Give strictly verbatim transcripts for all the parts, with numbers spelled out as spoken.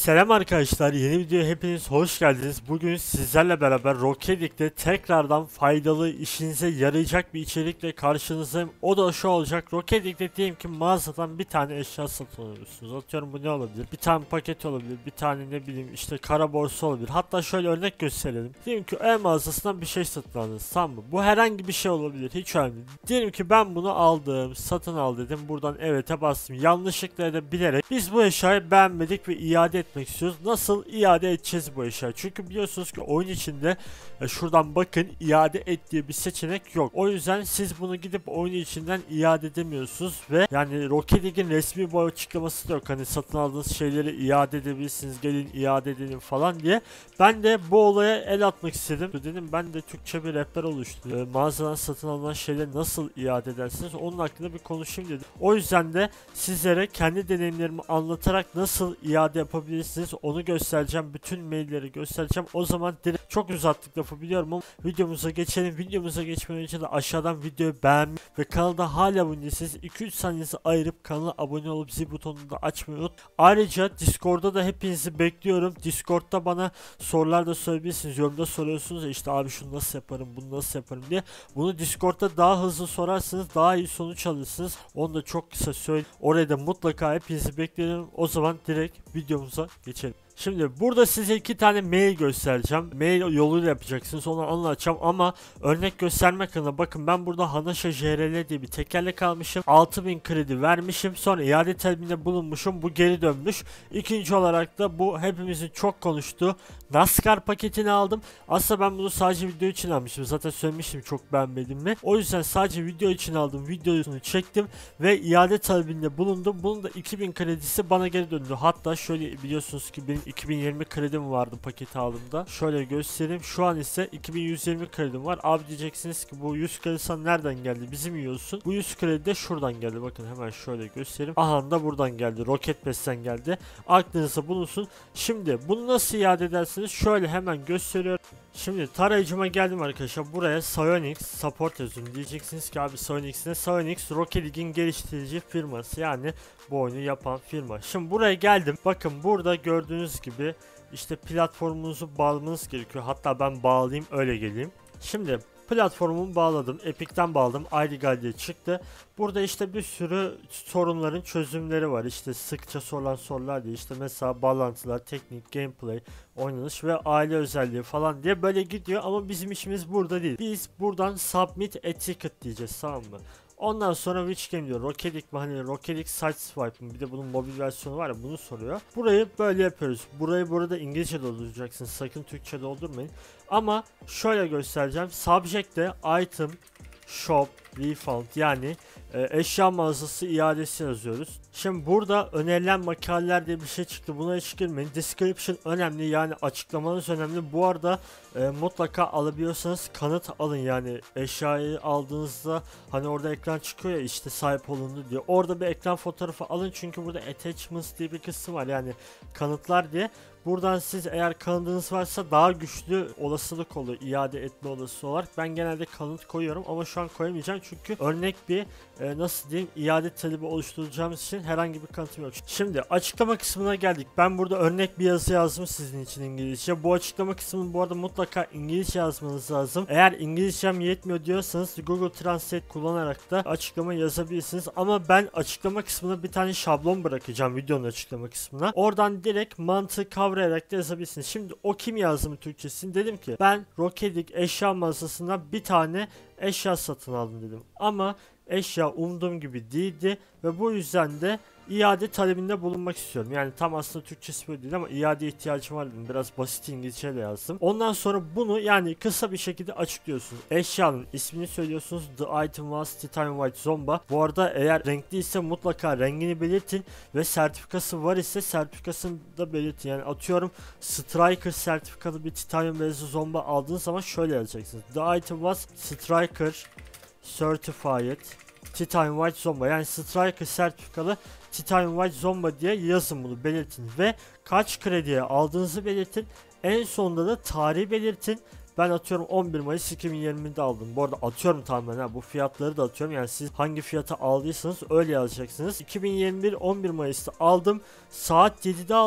Selam arkadaşlar, yeni videoya hepiniz hoş geldiniz. Bugün sizlerle beraber Rocket League'de tekrardan faydalı, işinize yarayacak bir içerikle karşınızdayım. O da şu olacak: Rocket League'de diyelim ki mağazadan bir tane eşya satın alıyorsunuz. Atıyorum, bu ne olabilir? Bir tane paket olabilir, bir tane ne bileyim işte kara borsa olabilir. Hatta şöyle örnek gösterelim. Diyelim ki ev mağazasından bir şey satın aldınız, tamam mı? Bu herhangi bir şey olabilir, hiç önemli değil. Diyelim ki ben bunu aldım, satın al dedim, buradan evet'e bastım. Yanlışlıkla ya da bilerek biz bu eşyayı beğenmedik ve iade etmek istiyoruz. Nasıl iade edeceğiz bu eşyayı? Çünkü biliyorsunuz ki oyun içinde e, şuradan bakın, iade et diye bir seçenek yok. O yüzden siz bunu gidip oyun içinden iade edemiyorsunuz ve yani Rocket League'in resmi bu açıklaması da yok. Hani satın aldığınız şeyleri iade edebilirsiniz, gelin iade edelim falan diye. Ben de bu olaya el atmak istedim. Dedim ben de Türkçe bir rehber oluştu. E, mağazadan satın alınan şeyleri nasıl iade edersiniz? Onun hakkında bir konuşayım dedim. O yüzden de sizlere kendi deneyimlerimi anlatarak nasıl iade yapabilirsiniz onu göstereceğim. Bütün mailleri göstereceğim. O zaman direkt, çok uzattık lafı biliyorum ama videomuza geçelim. Videomuza geçmeden önce de aşağıdan videoyu beğenmeyi ve kanalda hala abone değilseniz iki üç saniyenizi ayırıp kanala abone olup zil butonunu da açmayı unut. Ayrıca Discord'da da hepinizi bekliyorum. Discord'da bana sorular da sorabilirsiniz. Yorumda soruyorsunuz ya, işte abi şunu nasıl yaparım, bunu nasıl yaparım diye. Bunu Discord'da daha hızlı sorarsanız daha iyi sonuç alırsınız. Onu da çok kısa söyleyeyim. Oraya da mutlaka hepinizi bekliyorum. O zaman direkt videomuza geçelim. Şimdi burada size iki tane mail göstereceğim. Mail yoluyla yapacaksınız, onu anlatacağım ama örnek göstermek adına bakın, ben burada Hanaşa J R L diye bir tekerlek almışım. altı bin kredi vermişim. Sonra iade talebinde bulunmuşum. Bu geri dönmüş. İkinci olarak da bu hepimizin çok konuştuğu NASCAR paketini aldım. Aslında ben bunu sadece video için almışım. Zaten söylemiştim çok beğenmedim mi. O yüzden sadece video için aldım. Videosunu çektim ve iade talebinde bulundum. Bunun da iki bin kredisi bana geri döndü. Hatta şöyle, biliyorsunuz ki benim iki bin yirmi kredim vardı paketi aldığımda. Şöyle göstereyim. Şu an ise iki bin yüz yirmi kredim var. Abi diyeceksiniz ki bu yüz kredi sana nereden geldi? Bizim yiyorsun. Bu yüz kredi de şuradan geldi. Bakın hemen şöyle göstereyim. Aha da buradan geldi. Rocket Pass'ten geldi. Aklınızda bulunsun. Şimdi bunu nasıl iade edersiniz? Şöyle hemen gösteriyorum. Şimdi tarayıcıma geldim arkadaşlar. Buraya Psyonix Support yazıyorum. Diyeceksiniz ki abi Psyonix ne? Psyonix Rocket League'in geliştirici firması. Yani bu oyunu yapan firma. Şimdi buraya geldim. Bakın burada gördüğünüz gibi işte platformunuzu bağlamanız gerekiyor. Hatta ben bağlayayım öyle geleyim. Şimdi platformumu bağladım. Epic'ten bağladım. I D Guide diye çıktı. Burada işte bir sürü sorunların çözümleri var. İşte sıkça sorulan sorular diye. İşte mesela bağlantılar, teknik, gameplay, oynanış ve aile özelliği falan diye böyle gidiyor. Ama bizim işimiz burada değil. Biz buradan submit a ticket diyeceğiz, tamam mı? Ondan sonra which game diyor. Rocket League mi? Hani Rocket League Sideswipe mi? Bir de bunun mobil versiyonu var ya, bunu soruyor. Burayı böyle yapıyoruz. Burayı burada İngilizce dolduracaksınız. Sakın Türkçe doldurmayın. Ama şöyle göstereceğim. Subject'te item, shop, refund yani e, eşya mağazası iadesi yazıyoruz. Şimdi burada önerilen makaleler diye bir şey çıktı. Buna hiç girmeyin. Description önemli, yani açıklamanız önemli. Bu arada e, mutlaka alabiliyorsanız kanıt alın, yani eşyayı aldığınızda hani orada ekran çıkıyor ya, işte sahip olundu diye. Orada bir ekran fotoğrafı alın, çünkü burada attachments diye bir kısım var, yani kanıtlar diye. Buradan siz eğer kanıtınız varsa daha güçlü olasılık oluyor iade etme olasılığı olarak. Ben genelde kanıt koyuyorum ama şu an koyamayacağım çünkü örnek bir e, nasıl diyeyim iade talebi oluşturacağımız için herhangi bir kanıtım yok. Şimdi açıklama kısmına geldik. Ben burada örnek bir yazı yazdım sizin için İngilizce. Bu açıklama kısmını bu arada mutlaka İngilizce yazmanız lazım. Eğer İngilizcem yetmiyor diyorsanız Google Translate kullanarak da açıklama yazabilirsiniz. Ama ben açıklama kısmına bir tane şablon bırakacağım videonun açıklama kısmına. Oradan direkt mantığı kavrayarak da yazabilirsiniz. Şimdi o kim yazdım Türkçesini? Dedim ki ben Rocket League eşya mağazasından bir tane eşya satın aldım dedim. Ama eşya umduğum gibi değildi ve bu yüzden de iade talebinde bulunmak istiyorum. Yani tam aslında Türkçesi böyle değil ama iade ihtiyacım var dedim. Biraz basit İngilizceyle yazdım. Ondan sonra bunu yani kısa bir şekilde açıklıyorsunuz. Eşyanın ismini söylüyorsunuz. The item was Titanium White Zomba. Bu arada eğer renkli ise mutlaka rengini belirtin ve sertifikası var ise sertifikasını da belirtin. Yani atıyorum Striker sertifikalı bir Titanium beyazı Zomba aldığınız zaman şöyle yazacaksınız. The item was Striker Certified Titanium White Zomba, yani Striker sertifikalı Titanium White Zomba diye yazın, bunu belirtin ve kaç krediye aldığınızı belirtin. En sonunda da tarihi belirtin. Ben atıyorum on bir Mayıs iki bin yirmide aldım. Bu arada atıyorum tamamen, ha bu fiyatları da atıyorum. Yani siz hangi fiyata aldıysanız öyle yazacaksınız. iki bin yirmi bir on bir Mayıs'ta aldım. Saat yedide aldım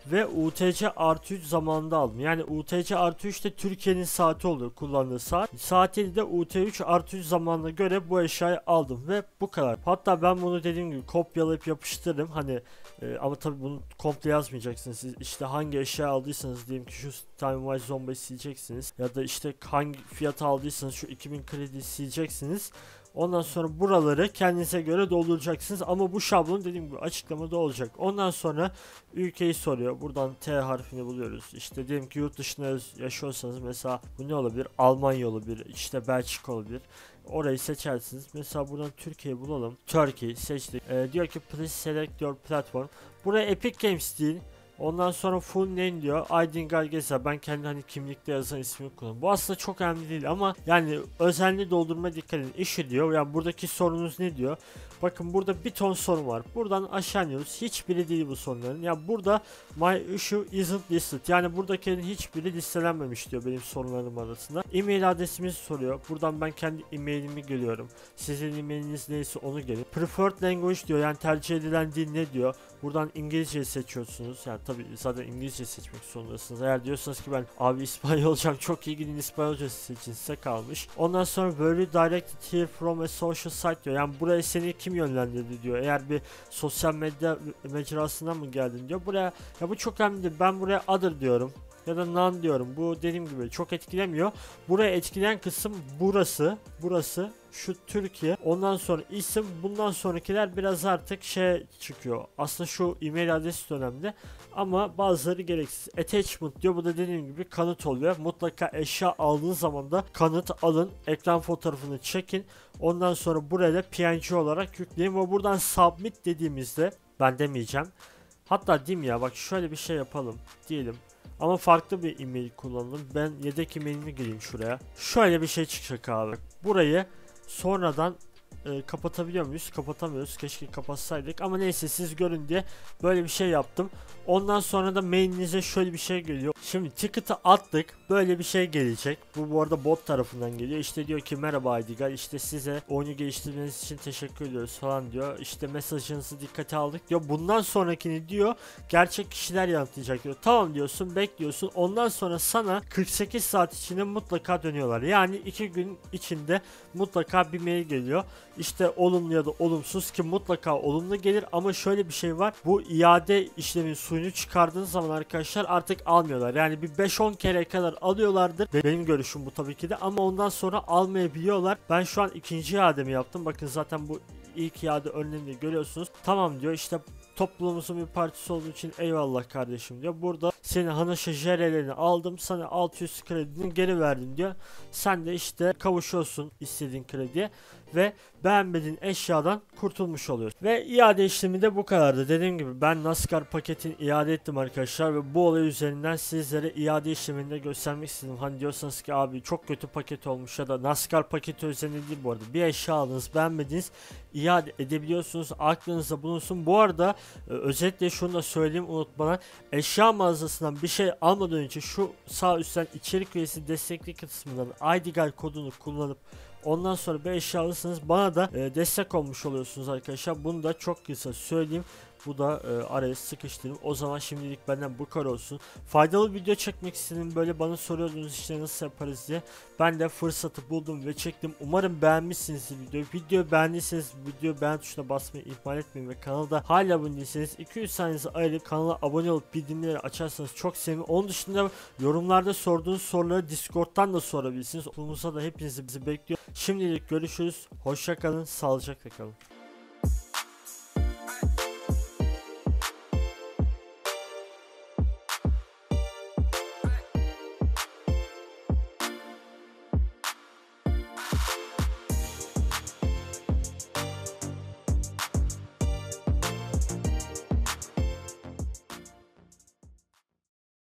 ve U T C artı üç zamanında aldım. Yani U T C artı üç de Türkiye'nin saati oluyor, kullandığı saat. Saatini de U T üç artı üç zamanına göre bu eşyayı aldım ve bu kadar. Hatta ben bunu dediğim gibi kopyalayıp yapıştırdım. Hani e, ama tabii bunu komple yazmayacaksınız. Siz işte hangi eşya aldıysanız, diyelim ki şu Timewise Zomba'yı sileceksiniz ya da işte hangi fiyata aldıysanız şu iki bin kredi sileceksiniz. Ondan sonra buraları kendinize göre dolduracaksınız ama bu şablon dediğim gibi açıklamada olacak. Ondan sonra ülkeyi soruyor. Buradan T harfini buluyoruz. İşte diyelim ki yurt dışında yaşıyorsanız mesela bu ne olabilir? Almanya olabilir, işte Belçika olabilir. Orayı seçersiniz. Mesela buradan Türkiye'yi bulalım. Turkey seçtik. Ee, diyor ki please select your platform. Buraya Epic Games değil. Ondan sonra full name diyor. Aydin Gargesa. Ben kendi hani kimlikte yazan ismimi kullanıyorum. Bu aslında çok önemli değil ama yani özelliği doldurma dikkat edin. Issue diyor. Yani buradaki sorunuz ne diyor? Bakın burada bir ton sorun var. Buradan aşağı iniyoruz. Hiçbiri değil bu sorunların. Yani burada my issue isn't listed. Yani buradakilerin hiçbiri listelenmemiş diyor benim sorunlarım arasında. E-mail adresimizi soruyor. Buradan ben kendi e-mailimi geliyorum. Sizin e-mailiniz neyse onu gelin. Preferred language diyor. Yani tercih edilen dil ne diyor? Buradan İngilizceyi seçiyorsunuz. Yani tabii zaten İngilizce seçmek zorundasınız. Eğer diyorsanız ki ben abi İspanyolcam çok iyi, gidin İspanyolca seçin, size kalmış. Ondan sonra were you directed here from a social site diyor. Yani buraya seni kim yönlendirdi diyor. Eğer bir sosyal medya mecrasından mı geldin diyor. Buraya ya bu çok önemli değil. Ben buraya other diyorum ya da none diyorum. Bu dediğim gibi çok etkilemiyor. Buraya etkileyen kısım burası. Burası şu Türkiye. Ondan sonra isim, bundan sonrakiler biraz artık şey çıkıyor. Aslında şu e-mail adresi önemli ama bazıları gereksiz. Attachment diyor. Bu da dediğim gibi kanıt oluyor. Mutlaka eşya aldığınız zaman da kanıt alın. Ekran fotoğrafını çekin. Ondan sonra buraya da P N G olarak yükleyin ve buradan submit dediğimizde, ben demeyeceğim. Hatta diyeyim ya, bak şöyle bir şey yapalım diyelim. Ama farklı bir e-mail kullanalım. Ben yedek e-mailimi gireyim şuraya. Şöyle bir şey çıkacak abi. Burayı sonradan e, kapatabiliyor muyuz? Kapatamıyoruz. Keşke kapatsaydık. Ama neyse, siz görün diye böyle bir şey yaptım. Ondan sonra da mailinize şöyle bir şey geliyor. Şimdi ticket'ı attık. Böyle bir şey gelecek. Bu bu arada bot tarafından geliyor. İşte diyor ki merhaba Aydigal. İşte size oyunu geliştirmeniz için teşekkür ediyoruz falan diyor. İşte mesajınızı dikkate aldık diyor. Bundan sonrakini diyor gerçek kişiler yanıtlayacak diyor. Tamam diyorsun, bekliyorsun. Ondan sonra sana kırk sekiz saat içinde mutlaka dönüyorlar. Yani iki gün içinde mutlaka bir mail geliyor. İşte olumlu ya da olumsuz, ki mutlaka olumlu gelir ama şöyle bir şey var. Bu iade işleminin suyunu çıkardığınız zaman arkadaşlar artık almıyorlar. Yani bir beş on kere kadar alıyorlardır. Benim görüşüm bu tabii ki de, ama ondan sonra almayabiliyorlar. Ben şu an ikinci iademi yaptım. Bakın zaten bu ilk iade örneğini görüyorsunuz. Tamam diyor, işte toplumumuzun bir partisi olduğu için eyvallah kardeşim diyor. Burada senin Hanaşa Jerelerini aldım, sana altı yüz kredini geri verdim diyor. Sen de işte kavuşuyorsun istediğin krediye ve beğenmediğin eşyadan kurtulmuş oluyorsun. Ve iade işlemi de bu kadardı. Dediğim gibi ben NASCAR paketini iade ettim arkadaşlar ve bu olay üzerinden sizlere iade işlemini de göstermek istedim. Hani diyorsanız ki abi çok kötü paket olmuş ya da NASCAR paketi özelinde değil bu arada. Bir eşya aldınız, beğenmediniz, iade edebiliyorsunuz. Aklınızda bulunsun. Bu arada e, özetle şunu da söyleyeyim unutmadan. Eşya mağazasından bir şey almadan önce şu sağ üstten içerik üyesi destekli kısmından I D G A L kodunu kullanıp ondan sonra bir eşya alırsanız bana da e, destek olmuş oluyorsunuz arkadaşlar. Bunu da çok kısa söyleyeyim. Bu da e, araya sıkıştırayım. O zaman şimdilik benden bu kadar olsun. Faydalı video çekmek istedim. Böyle bana soruyordunuz işte nasıl yaparız diye. Ben de fırsatı buldum ve çektim. Umarım beğenmişsinizdir videoyu. Videoyu beğendiyseniz videoyu beğen tuşuna basmayı ihmal etmeyin ve kanalda hala abone değilseniz iki yüz saniyenizi ayırıp kanala abone olup bildirimleri açarsanız çok sevinirim. Onun dışında yorumlarda sorduğunuz soruları Discord'dan da sorabilirsiniz. Okulumuza da hepinizi bizi bekliyor. Şimdilik görüşürüz. Hoşça kalın. Sağlıcakla kalın.